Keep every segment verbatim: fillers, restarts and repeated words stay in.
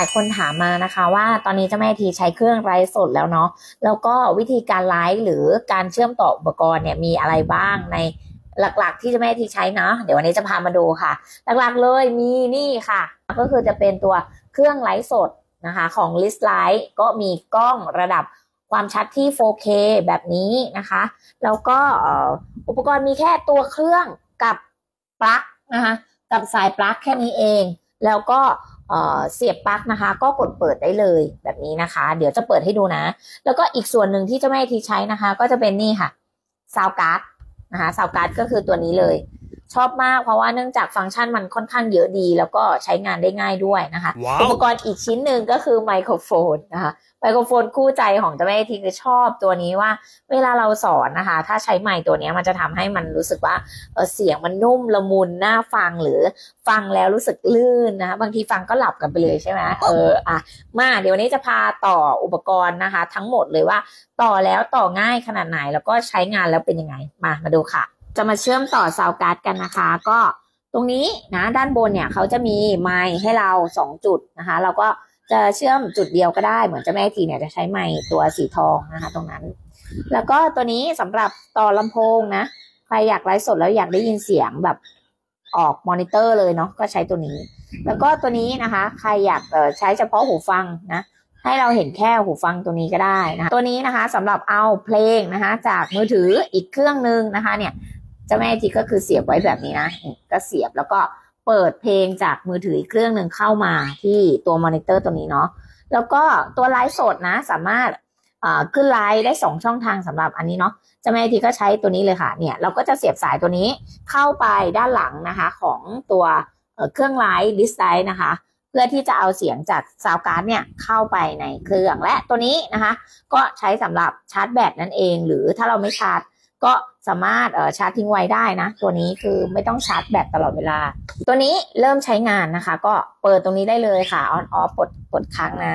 หลายคนถามมานะคะว่าตอนนี้เจ้าแม่ทีใช้เครื่องไลฟ์สดแล้วเนาะแล้วก็วิธีการไลฟ์หรือการเชื่อมต่ออุปกรณ์เนี่ยมีอะไรบ้างในหลักๆที่เจ้าแม่ทีใช้เนาะเดี๋ยววันนี้จะพามาดูค่ะหลักๆเลยมีนี่ค่ะก็คือจะเป็นตัวเครื่องไลฟ์สดนะคะของ List Light ก็มีกล้องระดับความชัดที่ โฟร์เค แบบนี้นะคะแล้วก็อุปกรณ์มีแค่ตัวเครื่องกับปลั๊กนะคะกับสายปลั๊กแค่นี้เองแล้วก็เสียบปลั๊กนะคะก็กดเปิดได้เลยแบบนี้นะคะเดี๋ยวจะเปิดให้ดูนะแล้วก็อีกส่วนหนึ่งที่เจ้าแม่ทีใช้นะคะก็จะเป็นนี่ค่ะซาวการ์ดนะคะซาวการ์ดก็คือตัวนี้เลยชอบมากเพราะว่าเนื่องจากฟังก์ชันมันค่อนข้างเยอะดีแล้วก็ใช้งานได้ง่ายด้วยนะคะ wow. อุปกรณ์อีกชิ้นหนึ่งก็คือไมโครโฟนนะคะไมโครโฟนคู่ใจของเจ้าแม่ทีคือชอบตัวนี้ว่าเวลาเราสอนนะคะถ้าใช้ไมค์ตัวนี้มันจะทำให้มันรู้สึกว่าเออเสียงมันนุ่มละมุนน่าฟังหรือฟังแล้วรู้สึกลื่นนะคะบางทีฟังก็หลับกันไปเลยใช่ไหมเอออ่ะมาเดี๋ยววันนี้จะพาต่ออุปกรณ์นะคะทั้งหมดเลยว่าต่อแล้วต่อง่ายขนาดไหนแล้วก็ใช้งานแล้วเป็นยังไงมามาดูค่ะจะมาเชื่อมต่อซาวการ์ดกันนะคะก็ตรงนี้นะด้านบนเนี่ยเขาจะมีไมค์ให้เราสองจุดนะคะเราก็จะเชื่อมจุดเดียวก็ได้เหมือนเจ้าแม่ทีเนี่ยจะใช้ไมค์ตัวสีทองนะคะตรงนั้นแล้วก็ตัวนี้สำหรับต่อลำโพงนะใครอยากไลฟ์สดแล้วอยากได้ยินเสียงแบบออกมอนิเตอร์เลยเนาะก็ใช้ตัวนี้แล้วก็ตัวนี้นะคะใครอยากใช้เฉพาะหูฟังนะให้เราเห็นแค่หูฟังตัวนี้ก็ได้นะคะตัวนี้นะคะสำหรับเอาเพลงนะคะจากมือถืออีกเครื่องนึงนะคะเนี่ยเจ้าแม่ทีก็คือเสียบไว้แบบนี้นะก็เสียบแล้วก็เปิดเพลงจากมือถืออีกเครื่องหนึ่งเข้ามาที่ตัวมอนิเตอร์ตัวนี้เนาะแล้วก็ตัวไลฟ์สดนะสามารถขึ้นไลฟ์ได้สองช่องทางสำหรับอันนี้เนาะเจ้าแม่ทีก็ใช้ตัวนี้เลยค่ะเนี่ยเราก็จะเสียบสายตัวนี้เข้าไปด้านหลังนะคะของตัวเครื่องไลฟ์ดิสไลท์นะคะเพื่อที่จะเอาเสียงจากซาวการ์ดเนี่ยเข้าไปในเครื่องและตัวนี้นะคะก็ใช้สำหรับชาร์จแบตนั่นเองหรือถ้าเราไม่ชาร์จก็สามารถเอ่อชาร์จทิ้งไว้ได้นะตัวนี้คือไม่ต้องชาร์จแบตตลอดเวลาตัวนี้เริ่มใช้งานนะคะก็เปิดตรงนี้ได้เลยค่ะออนออฟกดกดค้างนะ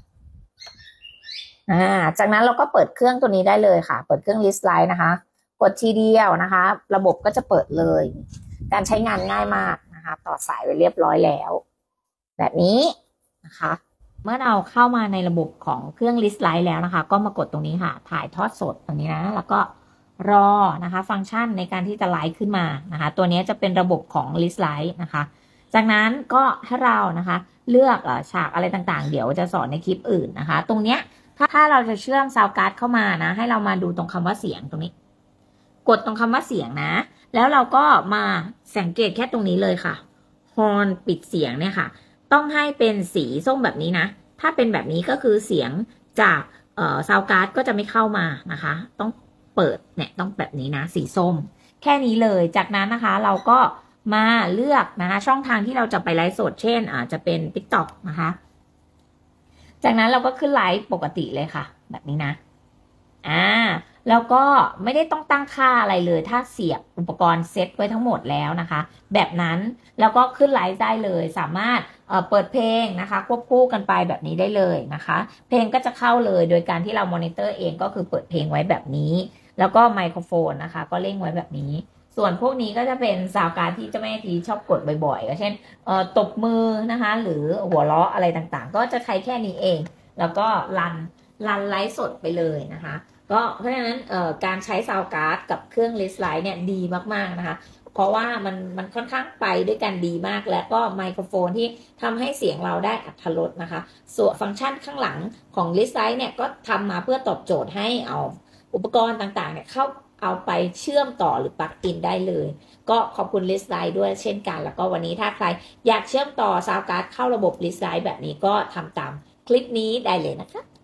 อ่าจากนั้นเราก็เปิดเครื่องตัวนี้ได้เลยค่ะเปิดเครื่อง List Light นะคะกดทีเดียวนะคะระบบก็จะเปิดเลยการใช้งานง่ายมากนะคะต่อสายไว้เรียบร้อยแล้วแบบนี้นะคะเมื่อเราเข้ามาในระบบของเครื่อง List Light แล้วนะคะก็มากดตรงนี้ค่ะถ่ายทอดสดตรงนี้นะแล้วก็รอนะคะฟังก์ชันในการที่จะไลฟ์ขึ้นมานะคะตัวนี้จะเป็นระบบของ List Light นะคะจากนั้นก็ให้เรานะคะเลือกฉากอะไรต่างๆเดี๋ยวจะสอนในคลิปอื่นนะคะตรงเนี้ยถ้าถ้าเราจะเชื่อมซาวการ์ดเข้ามานะให้เรามาดูตรงคำว่าเสียงตรงนี้กดตรงคำว่าเสียงนะแล้วเราก็มาสังเกตแค่ตรงนี้เลยค่ะฮอร์นปิดเสียงเนี่ยค่ะต้องให้เป็นสีส้มแบบนี้นะถ้าเป็นแบบนี้ก็คือเสียงจากเอ่อซาวการ์ดก็จะไม่เข้ามานะคะต้องเปิดเนี่ยต้องแบบนี้นะสีส้มแค่นี้เลยจากนั้นนะคะเราก็มาเลือกนะคะช่องทางที่เราจะไปไลฟ์สดเช่นอาจจะเป็น ติ๊กต็อก นะคะจากนั้นเราก็ขึ้นไลฟ์ปกติเลยค่ะแบบนี้นะอ่าแล้วก็ไม่ได้ต้องตั้งค่าอะไรเลยถ้าเสียบอุปกรณ์เซตไว้ทั้งหมดแล้วนะคะแบบนั้นแล้วก็ขึ้นไลฟ์ได้เลยสามารถเอ่อเปิดเพลงนะคะควบคู่กันไปแบบนี้ได้เลยนะคะเพลงก็จะเข้าเลยโดยการที่เรามอนิเตอร์เองก็คือเปิดเพลงไว้แบบนี้แล้วก็ไมโครโฟนนะคะก็เล่งไว้แบบนี้ส่วนพวกนี้ก็จะเป็นซาวการ์ดที่เจ้าแม่ทีชอบกดบ่อยๆก็เช่นเอ่อตบมือนะคะหรือหัวเราะอะไรต่างๆก็จะใช้แค่นี้เองแล้วก็รันรันไลฟ์สดไปเลยนะคะก็เพราะฉะนั้นเอ่อการใช้ซาวการ์ดกับเครื่อง List Light เนี่ยดีมากๆนะคะเพราะว่ามันมันค่อนข้างไปด้วยกันดีมากและก็ไมโครโฟนที่ทำให้เสียงเราได้อรรถรสนะคะส่วนฟังก์ชันข้างหลังของ List Light เนี่ยก็ทำมาเพื่อตอบโจทย์ให้เอาอุปกรณ์ต่างๆเนี่ยเข้าเอาไปเชื่อมต่อหรือปลั๊กอินได้เลยก็ขอบคุณ List Light ด้วยเช่นกันแล้วก็วันนี้ถ้าใครอยากเชื่อมต่อซาวการ์ดเข้าระบบ List Light แบบนี้ก็ทำตามคลิปนี้ได้เลยนะคะ